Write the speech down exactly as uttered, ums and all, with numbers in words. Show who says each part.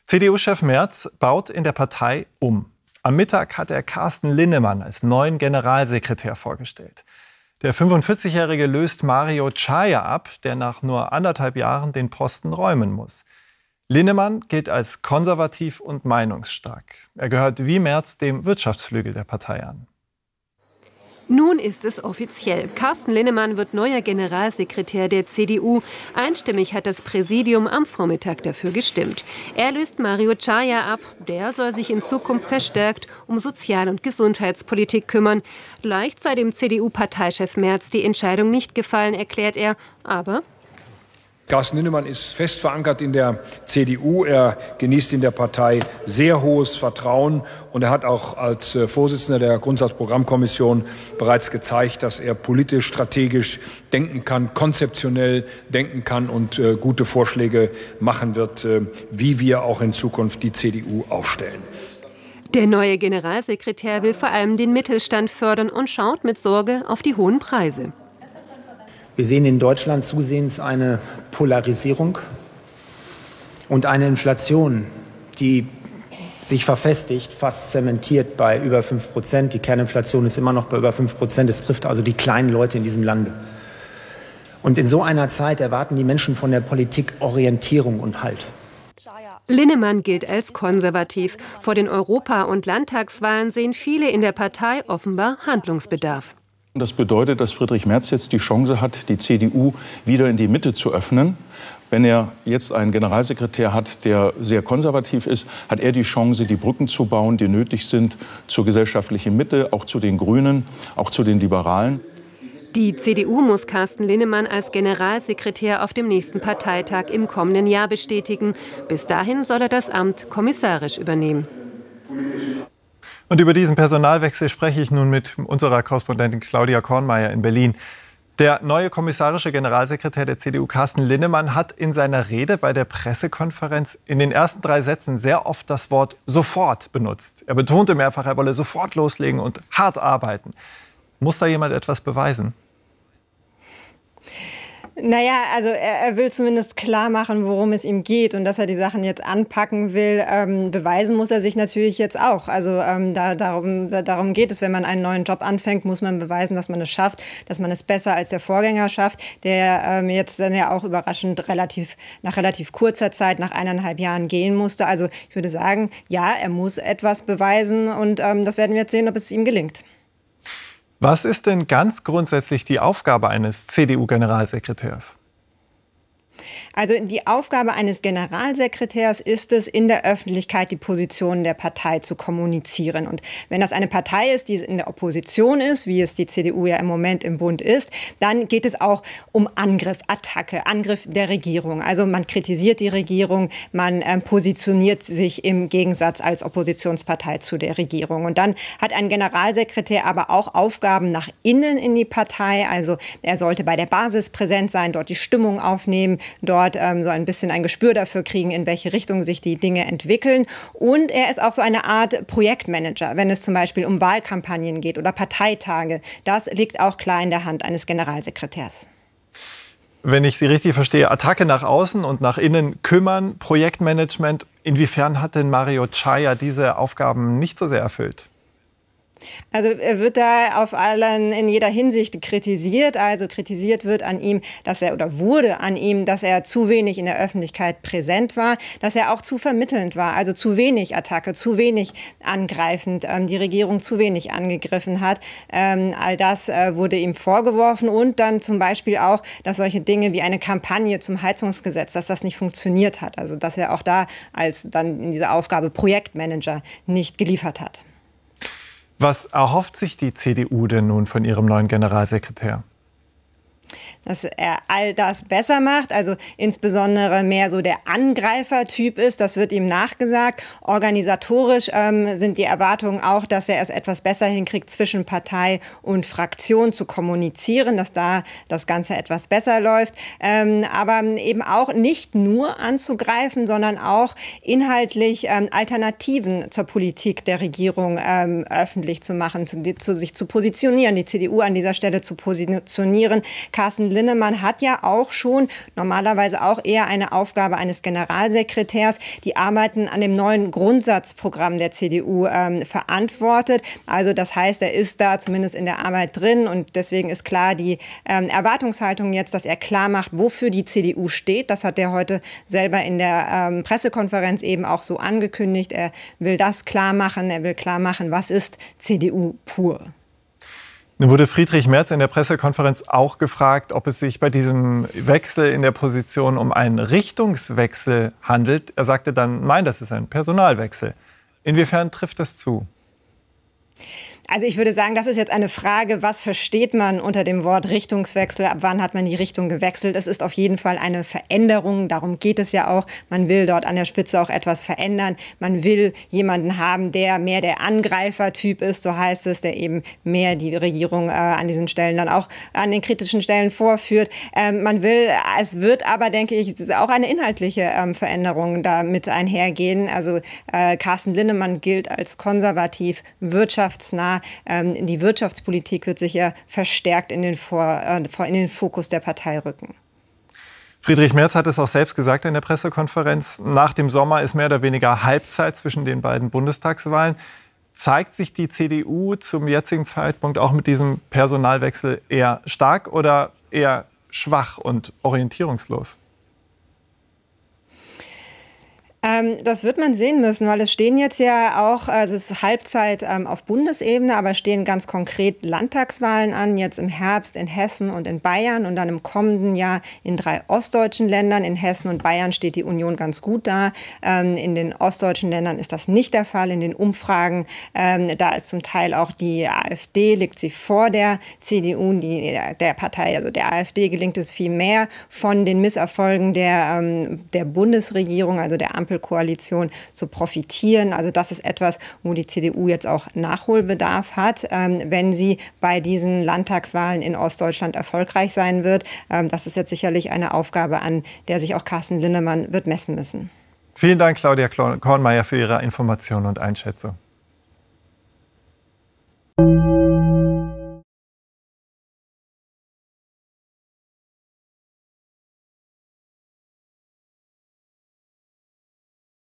Speaker 1: C D U-Chef Merz baut in der Partei um. Am Mittag hat er Carsten Linnemann als neuen Generalsekretär vorgestellt. Der fünfundvierzigjährige löst Mario Chaya ab, der nach nur anderthalb Jahren den Posten räumen muss. Linnemann gilt als konservativ und meinungsstark. Er gehört wie Merz dem Wirtschaftsflügel der Partei an.
Speaker 2: Nun ist es offiziell. Carsten Linnemann wird neuer Generalsekretär der C D U. Einstimmig hat das Präsidium am Vormittag dafür gestimmt. Er löst Mario Chaya ab. Der soll sich in Zukunft verstärkt um Sozial- und Gesundheitspolitik kümmern. Leicht sei dem C D U-Parteichef Merz die Entscheidung nicht gefallen, erklärt er. Aber
Speaker 3: Carsten Linnemann ist fest verankert in der C D U. Er genießt in der Partei sehr hohes Vertrauen. Und er hat auch als Vorsitzender der Grundsatzprogrammkommission bereits gezeigt, dass er politisch, strategisch denken kann, konzeptionell denken kann und äh, gute Vorschläge machen wird, äh, wie wir auch in Zukunft die C D U aufstellen.
Speaker 2: Der neue Generalsekretär will vor allem den Mittelstand fördern und schaut mit Sorge auf die hohen Preise.
Speaker 4: Wir sehen in Deutschland zusehends eine Polarisierung und eine Inflation, die sich verfestigt, fast zementiert bei über fünf Prozent. Die Kerninflation ist immer noch bei über fünf Prozent. Es trifft also die kleinen Leute in diesem Lande. Und in so einer Zeit erwarten die Menschen von der Politik Orientierung und Halt.
Speaker 2: Linnemann gilt als konservativ. Vor den Europa- und Landtagswahlen sehen viele in der Partei offenbar Handlungsbedarf.
Speaker 5: Das bedeutet, dass Friedrich Merz jetzt die Chance hat, die C D U wieder in die Mitte zu öffnen. Wenn er jetzt einen Generalsekretär hat, der sehr konservativ ist, hat er die Chance, die Brücken zu bauen, die nötig sind zur gesellschaftlichen Mitte, auch zu den Grünen, auch zu den Liberalen.
Speaker 2: Die C D U muss Carsten Linnemann als Generalsekretär auf dem nächsten Parteitag im kommenden Jahr bestätigen. Bis dahin soll er das Amt kommissarisch übernehmen.
Speaker 1: Und über diesen Personalwechsel spreche ich nun mit unserer Korrespondentin Claudia Kornmeier in Berlin. Der neue kommissarische Generalsekretär der C D U, Carsten Linnemann, hat in seiner Rede bei der Pressekonferenz in den ersten drei Sätzen sehr oft das Wort sofort benutzt. Er betonte mehrfach, er wolle sofort loslegen und hart arbeiten. Muss da jemand etwas beweisen?
Speaker 6: Naja, also er, er will zumindest klar machen, worum es ihm geht und dass er die Sachen jetzt anpacken will. Ähm, beweisen muss er sich natürlich jetzt auch. Also ähm, da, darum, da, darum geht es. Wenn man einen neuen Job anfängt, muss man beweisen, dass man es schafft, dass man es besser als der Vorgänger schafft, der ähm, jetzt dann ja auch überraschend relativ nach relativ kurzer Zeit, nach eineinhalb Jahren gehen musste. Also ich würde sagen, ja, er muss etwas beweisen und ähm, das werden wir jetzt sehen, ob es ihm gelingt.
Speaker 1: Was ist denn ganz grundsätzlich die Aufgabe eines C D U-Generalsekretärs?
Speaker 6: Also die Aufgabe eines Generalsekretärs ist es, in der Öffentlichkeit die Positionen der Partei zu kommunizieren. Und wenn das eine Partei ist, die in der Opposition ist, wie es die C D U ja im Moment im Bund ist, dann geht es auch um Angriff, Attacke, Angriff der Regierung. Also man kritisiert die Regierung, man äh, positioniert sich im Gegensatz als Oppositionspartei zu der Regierung. Und dann hat ein Generalsekretär aber auch Aufgaben nach innen in die Partei. Also er sollte bei der Basis präsent sein, dort die Stimmung aufnehmen, dort ähm, so ein bisschen ein Gespür dafür kriegen, in welche Richtung sich die Dinge entwickeln. Und er ist auch so eine Art Projektmanager, wenn es zum Beispiel um Wahlkampagnen geht oder Parteitage. Das liegt auch klar in der Hand eines Generalsekretärs.
Speaker 1: Wenn ich Sie richtig verstehe, Attacke nach außen und nach innen kümmern, Projektmanagement. Inwiefern hat denn Mario Chaya diese Aufgaben nicht so sehr erfüllt?
Speaker 6: Also er wird da auf allen in jeder Hinsicht kritisiert. Also kritisiert wird an ihm, dass er oder wurde an ihm, dass er zu wenig in der Öffentlichkeit präsent war, dass er auch zu vermittelnd war. Also zu wenig Attacke, zu wenig angreifend, ähm, die Regierung zu wenig angegriffen hat. Ähm, all das äh, wurde ihm vorgeworfen und dann zum Beispiel auch, dass solche Dinge wie eine Kampagne zum Heizungsgesetz, dass das nicht funktioniert hat. Also dass er auch da als dann in dieser Aufgabe Projektmanager nicht geliefert hat.
Speaker 1: Was erhofft sich die C D U denn nun von ihrem neuen Generalsekretär?
Speaker 6: Dass er all das besser macht, also insbesondere mehr so der Angreifertyp ist, das wird ihm nachgesagt. Organisatorisch ähm, sind die Erwartungen auch, dass er es etwas besser hinkriegt, zwischen Partei und Fraktion zu kommunizieren, dass da das Ganze etwas besser läuft. Ähm, aber eben auch nicht nur anzugreifen, sondern auch inhaltlich ähm, Alternativen zur Politik der Regierung ähm, öffentlich zu machen, zu, zu sich zu positionieren, die C D U an dieser Stelle zu positionieren. Carsten Linnemann hat ja auch schon normalerweise auch eher eine Aufgabe eines Generalsekretärs. Die Arbeiten an dem neuen Grundsatzprogramm der C D U ähm, verantwortet. Also das heißt, er ist da zumindest in der Arbeit drin und deswegen ist klar die ähm, Erwartungshaltung jetzt, dass er klar macht, wofür die C D U steht. Das hat er heute selber in der ähm, Pressekonferenz eben auch so angekündigt. Er will das klar machen. Er will klar machen, was ist C D U pur.
Speaker 1: Nun wurde Friedrich Merz in der Pressekonferenz auch gefragt, ob es sich bei diesem Wechsel in der Position um einen Richtungswechsel handelt. Er sagte dann, nein, das ist ein Personalwechsel. Inwiefern trifft das zu?
Speaker 6: Also ich würde sagen, das ist jetzt eine Frage, was versteht man unter dem Wort Richtungswechsel? Ab wann hat man die Richtung gewechselt? Es ist auf jeden Fall eine Veränderung. Darum geht es ja auch. Man will dort an der Spitze auch etwas verändern. Man will jemanden haben, der mehr der Angreifertyp ist, so heißt es, der eben mehr die Regierung äh, an diesen Stellen dann auch an den kritischen Stellen vorführt. Ähm, man will, es wird aber, denke ich, auch eine inhaltliche ähm, Veränderung damit einhergehen. Also äh, Carsten Linnemann gilt als konservativ, wirtschaftsnah. Ähm, die Wirtschaftspolitik wird sicher verstärkt in den, Vor, äh, in den Fokus der Partei rücken.
Speaker 1: Friedrich Merz hat es auch selbst gesagt in der Pressekonferenz. Nach dem Sommer ist mehr oder weniger Halbzeit zwischen den beiden Bundestagswahlen. Zeigt sich die C D U zum jetzigen Zeitpunkt auch mit diesem Personalwechsel eher stark oder eher schwach und orientierungslos?
Speaker 6: Ähm, das wird man sehen müssen, weil es stehen jetzt ja auch, also es ist Halbzeit ähm, auf Bundesebene, aber stehen ganz konkret Landtagswahlen an, jetzt im Herbst in Hessen und in Bayern und dann im kommenden Jahr in drei ostdeutschen Ländern. In Hessen und Bayern steht die Union ganz gut da. Ähm, in den ostdeutschen Ländern ist das nicht der Fall. In den Umfragen, ähm, da ist zum Teil auch die AfD, liegt sie vor der C D U, die, der Partei, also der AfD gelingt es viel mehr von den Misserfolgen der, ähm, der Bundesregierung, also der Ampel Koalition zu profitieren. Also das ist etwas, wo die C D U jetzt auch Nachholbedarf hat, ähm, wenn sie bei diesen Landtagswahlen in Ostdeutschland erfolgreich sein wird. Ähm, das ist jetzt sicherlich eine Aufgabe, an der sich auch Carsten Linnemann wird messen müssen.
Speaker 1: Vielen Dank, Claudia Kornmaier, für Ihre Informationen und Einschätzung.